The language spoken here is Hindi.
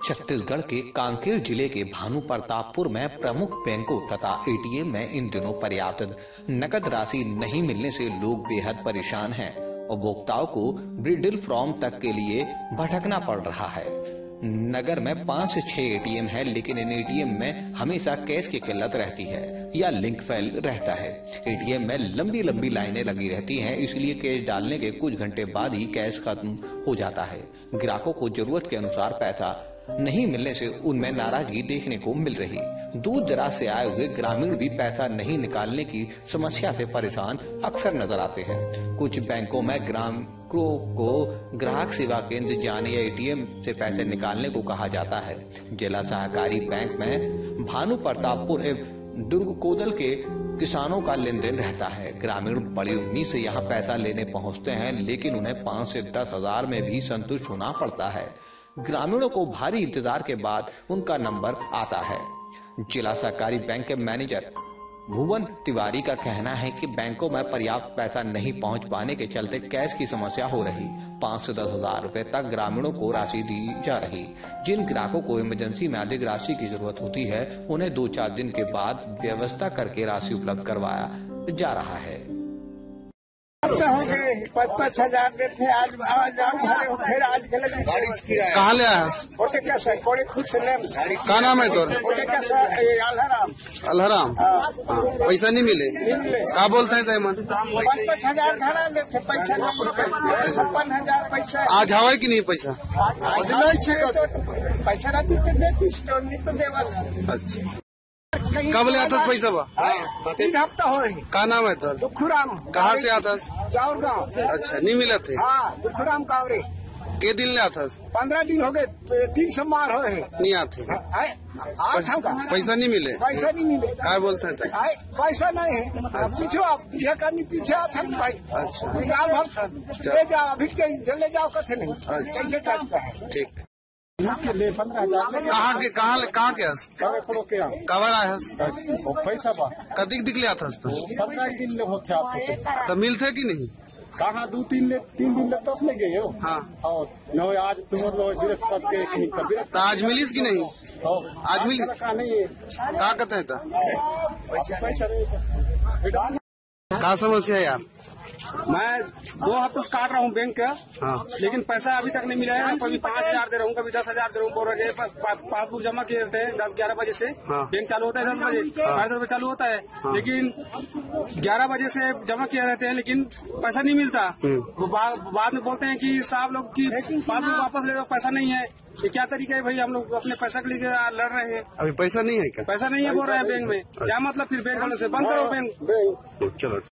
छत्तीसगढ़ के कांकेर जिले के भानुप्रतापपुर में प्रमुख बैंकों तथा एटीएम में इन दिनों पर्याप्त नकद राशि नहीं मिलने से लोग बेहद परेशान हैं। उपभोक्ताओं को विड्रॉल फॉर्म तक के लिए भटकना पड़ रहा है। नगर में 5 से 6 एटीएम है, लेकिन इन एटीएम में हमेशा कैश की किल्लत रहती है या लिंक फेल रहता है। एटीएम में लंबी लंबी लाइनें लगी रहती हैं, इसलिए कैश डालने के कुछ घंटे बाद ही कैश खत्म हो जाता है। ग्राहकों को जरूरत के अनुसार पैसा नहीं मिलने से उनमें नाराजगी देखने को मिल रही। दूर दराज से आए हुए ग्रामीण भी पैसा नहीं निकालने की समस्या से परेशान अक्सर नजर आते हैं। कुछ बैंकों में ग्राहकों को ग्राहक सेवा केंद्र जाने या एटीएम से पैसे निकालने को कहा जाता है। जिला सहकारी बैंक में भानुप्रतापपुर एवं दुर्गकोदल के किसानों का लेन देन रहता है। ग्रामीण बड़ी उम्मीद से यहाँ पैसा लेने पहुँचते हैं, लेकिन उन्हें 5 से 10 हजार में भी संतुष्ट होना पड़ता है। ग्रामीणों को भारी इंतजार के बाद उनका नंबर आता है। जिला सहकारी बैंक के मैनेजर भुवन तिवारी का कहना है कि बैंकों में पर्याप्त पैसा नहीं पहुंच पाने के चलते कैश की समस्या हो रही। 5 से 10 हजार रुपए तक ग्रामीणों को राशि दी जा रही। जिन ग्राहकों को इमरजेंसी में अधिक राशि की जरूरत होती है, उन्हें 2-4 दिन के बाद व्यवस्था करके राशि उपलब्ध करवाया जा रहा है। हो गए 5-5 हजार में थे, आज फिर आज कहाँ ले आया? कोड़े खुद से का नाम है तोर? अलहराम। पैसा नहीं मिले? क्या बोलते हैं मन? 5-5 हजार घरा में थे, पैसा नहीं मिले। 56,000 पैसा आज हवा की नहीं पैसा? पैसा रहती तो देती, नहीं तो देवल। अच्छा, कब ले आता पैसा बा? 3 हफ्ता हो रही। का नाम है तोर? दुखुराम। कहाँ से आता? जाऊर गाँव। अच्छा, नहीं मिला थे? हाँ, दुखुराम कावरे। के दिन ले आता? 15 दिन हो गए, 3 सोमवार हो रहे नहीं आते। पैसा नहीं मिले? पैसा नहीं मिले। क्या बोलते हैं? पैसा नहीं है, पीछे आप पीछे आता भाई। अच्छा, ले जाओ, अभी ले जाओ, कथे नहीं। कैसे टाइप का है? ठीक। 15,000 कहाँ के हस? कवर आया पैसा बा कदी दिखले आता? 15 दिन होते आपसे तो मिलते कि नहीं? कहाँ 2-3 दिन तक ले गए हो। हाँ, और न आज तुम्हारे तो आज मिलीस कि नहीं? आज मिली नहीं है। क्या कहते हैं? पैसा नहीं। क्या समस्या है यार? मैं 2 हफ्ते से काट रहा हूँ बैंक का। हाँ, लेकिन पैसा अभी तक नहीं मिला है। कभी 5,000 दे रहा हूँ, कभी 10,000 दे रहा हूँ। बोल रहे पासबुक जमा किए रहते हैं 10-11 बजे से। हाँ, बैंक चालू होता है 10 बजे, 10 बजे चालू होता है। हाँ, लेकिन 11 बजे से जमा किए रहते हैं, लेकिन पैसा नहीं मिलता। वो बाद में बोलते हैं कि साहब लोग की पासबुक वापस ले लो, पैसा नहीं है। ये क्या तरीका है भाई? हम लोग अपने पैसा के लिए लड़ रहे हैं। अभी पैसा नहीं है क्या? पैसा नहीं है बोल रहे हैं बैंक में। क्या मतलब? फिर बैंक वाले से बंद करो बैंक। चलो।